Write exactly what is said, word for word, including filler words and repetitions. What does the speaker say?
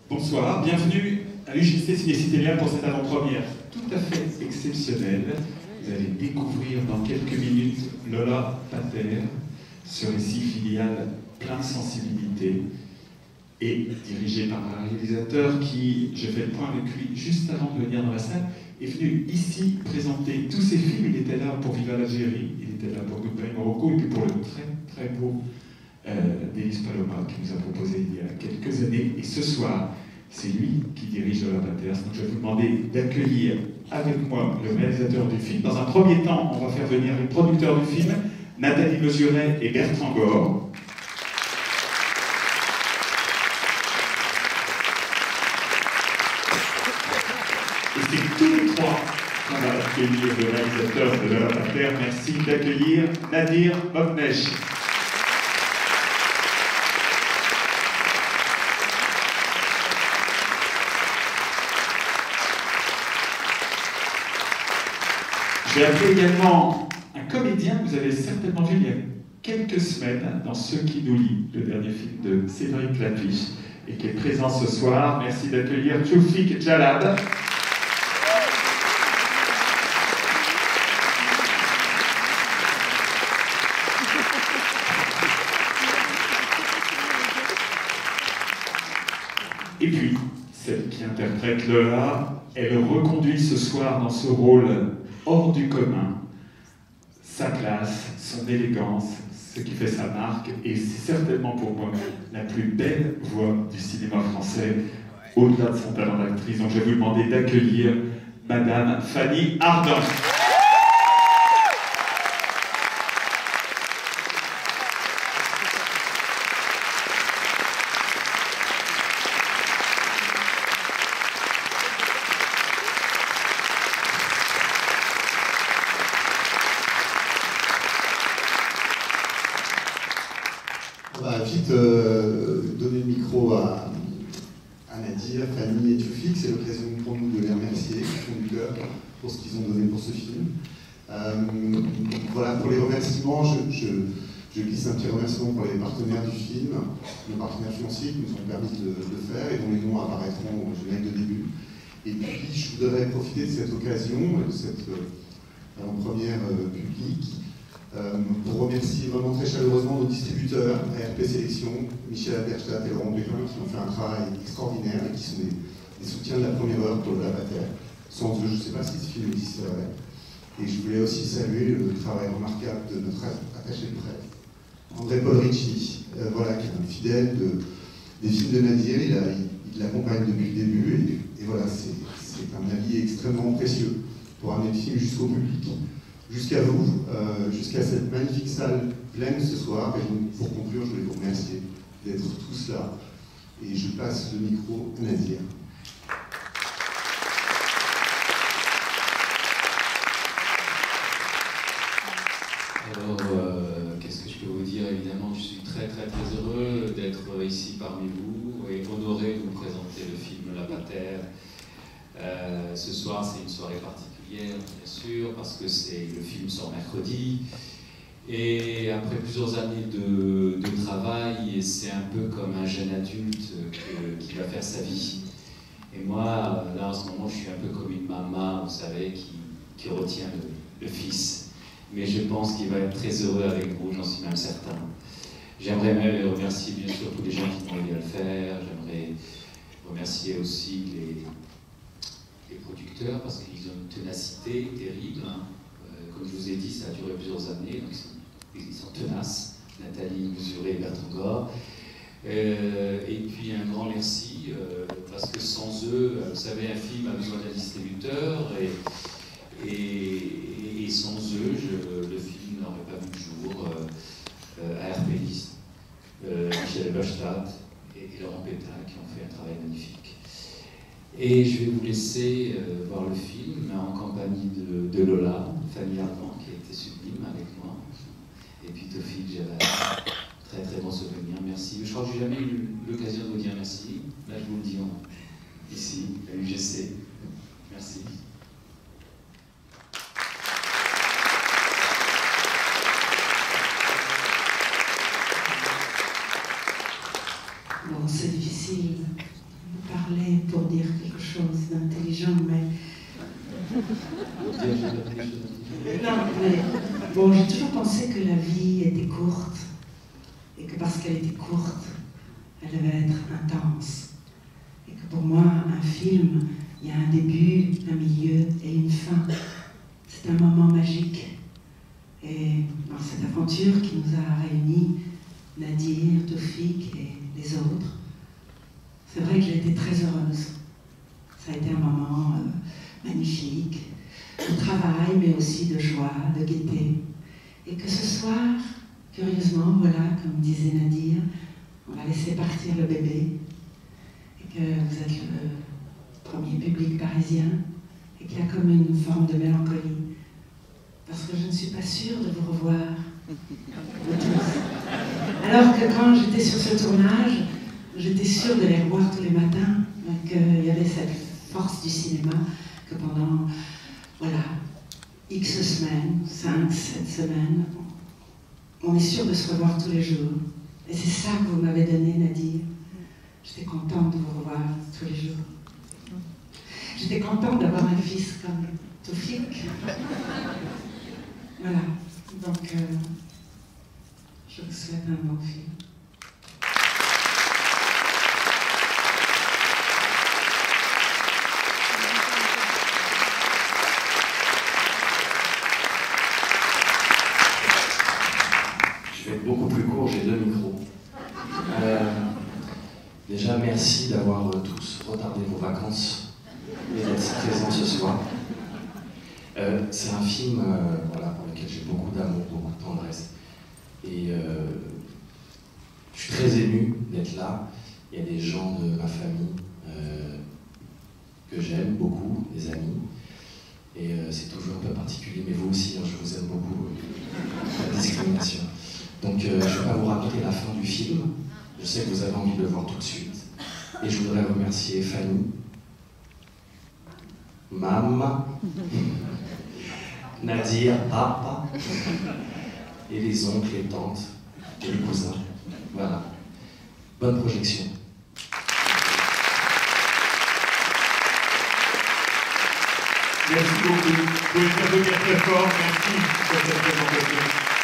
Bonsoir, bienvenue à l'U G C Ciné-Citélia pour cette avant-première tout à fait exceptionnelle. Vous allez découvrir dans quelques minutes Lola Pater, ce récit filial plein de sensibilité et dirigé par un réalisateur qui, j'ai fait le point avec lui juste avant de venir dans la salle, est venu ici présenter tous ses films. Il était là pour Viva l'Algérie, il était là pour Goodbye Morocco et puis pour le très très beau euh, Denis Paloma qui nous a proposé il y a quelques années. Et ce soir, c'est lui qui dirige Lola Pater. Donc je vais vous demander d'accueillir avec moi le réalisateur du film. Dans un premier temps, on va faire venir les producteurs du film, Nathalie Mesuret et Bertrand Gore. Et c'est tous les trois qu'on va accueillir le réalisateur de Lola Pater. Merci d'accueillir Nadir Bobnesh. J'ai appelé également un comédien que vous avez certainement vu il y a quelques semaines dans Ceux qui nous lient, le dernier film de Cédric Lapiche, et qui est présent ce soir. Merci d'accueillir Tchoufik Jalab. Et puis, celle qui interprète Lola, elle reconduit ce soir dans ce rôle hors du commun, sa classe, son élégance, ce qui fait sa marque, et c'est certainement pour moi la plus belle voix du cinéma français, au-delà de son talent d'actrice. Donc je vais vous demander d'accueillir Madame Fanny Ardant. On va vite euh, donner le micro à, à Nadir, Fanny et Tchoufik. C'est l'occasion pour nous de les remercier du fond du cœur pour ce qu'ils ont donné pour ce film. Euh, voilà, pour les remerciements, je, je, je glisse un petit remerciement pour les partenaires du film, nos partenaires financiers qui nous ont permis de, de le faire et dont les noms apparaîtront au générique de début. Et puis, je voudrais profiter de cette occasion, de cette euh, première euh, publique, Euh, pour remercier vraiment très chaleureusement nos distributeurs, A R P Sélection, Michel Aberstadt et Laurent Pékin, qui ont fait un travail extraordinaire et qui sont des, des soutiens de la première heure pour Lola Pater. Sans eux, je ne sais pas si ce film existerait. Et je voulais aussi saluer le travail remarquable de notre attaché de presse, André-Paul Ricci, euh, voilà, qui est un fidèle de, des films de Nadir. Il, a, il, il l'accompagne depuis le début et, et voilà, c'est un allié extrêmement précieux pour amener le film jusqu'au public. Jusqu'à vous, euh, jusqu'à cette magnifique salle pleine ce soir. Et donc, pour conclure, je voulais vous remercier d'être tous là. Et je passe le micro à Nadir. Alors, euh, qu'est-ce que je peux vous dire? Évidemment, je suis très très très heureux d'être ici parmi vous et honoré de vous présenter le film Lola Pater. Euh, ce soir, c'est une soirée particulière. Bien sûr, parce que c'est le film sort mercredi et après plusieurs années de, de travail, c'est un peu comme un jeune adulte que, qui va faire sa vie. Et moi, là en ce moment, je suis un peu comme une maman, vous savez, qui, qui retient le, le fils. Mais je pense qu'il va être très heureux avec vous, j'en suis même certain. J'aimerais même remercier bien sûr tous les gens qui m'ont aidé à le faire. J'aimerais remercier aussi les les producteurs, parce qu'ils ont une ténacité terrible. Hein. Euh, comme je vous ai dit, ça a duré plusieurs années, donc ils sont, ils sont tenaces. Nathalie Mesuret et Bertrand Gore. Euh, et puis un grand merci, euh, parce que sans eux, vous savez, un film a besoin d'un distributeur, et, et, et sans eux, je, le film n'aurait pas vu le jour. Euh, euh, A R P List, euh, Michel Aberstadt et, et Laurent Pétain qui ont fait un travail magnifique. Et je vais vous laisser euh, voir le film en compagnie de, de Lola, Fanny Ardant, qui a été sublime avec moi, et puis Tchoufik Jalab, très très bon souvenir, merci. Je crois que je n'ai jamais eu l'occasion de vous dire merci, là je vous le dis en, ici, à l'U G C. Merci. Bon, c'est difficile de parler. pour dire quelque chose d'intelligent, mais... Non, mais bon, j'ai toujours pensé que la vie était courte, et que parce qu'elle était courte, elle devait être intense. Et que pour moi, un film, il y a un début, un milieu et une fin. C'est un moment magique. Et dans cette aventure qui nous a réunis, Nadir, Toufik et les autres, c'est vrai que j'ai été très heureuse. Ça a été un moment euh, magnifique, de travail, mais aussi de joie, de gaieté. Et que ce soir, curieusement, voilà, comme disait Nadir, on va laisser partir le bébé, et que vous êtes le premier public parisien, et qu'il y a comme une forme de mélancolie. Parce que je ne suis pas sûre de vous revoir, vous tous. Alors que quand j'étais sur ce tournage, j'étais sûre de les revoir tous les matins, qu'il y avait cette force du cinéma, que pendant, voilà, X semaines, cinq, sept semaines, on est sûr de se revoir tous les jours. Et c'est ça que vous m'avez donné, Nadir. J'étais contente de vous revoir tous les jours. J'étais contente d'avoir un fils comme Toufik. Voilà. Donc, euh, je vous souhaite un bon film. Je vais être beaucoup plus court, j'ai deux micros. Euh, déjà, merci d'avoir euh, tous retardé vos vacances et d'être si présents ce soir. Euh, c'est un film euh, voilà, pour lequel j'ai beaucoup d'amour, beaucoup de tendresse. Et euh, je suis très ému d'être là. Il y a des gens de ma famille euh, que j'aime beaucoup, des amis. Et euh, c'est toujours un peu particulier, mais vous aussi, hein, je vous aime beaucoup. Euh, la discrimination. Donc euh, je ne vais pas vous raconter la fin du film. Je sais que vous avez envie de le voir tout de suite. Et je voudrais remercier Fanny, Mam, Nadir, Papa, et les oncles, les tantes, et les cousins. Voilà. Bonne projection. Merci beaucoup. Vous pouvez faire de très fort. Merci pour cette présentation.